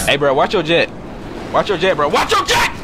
Hey, bro, watch your jet. Watch your jet, bro. Watch your jet!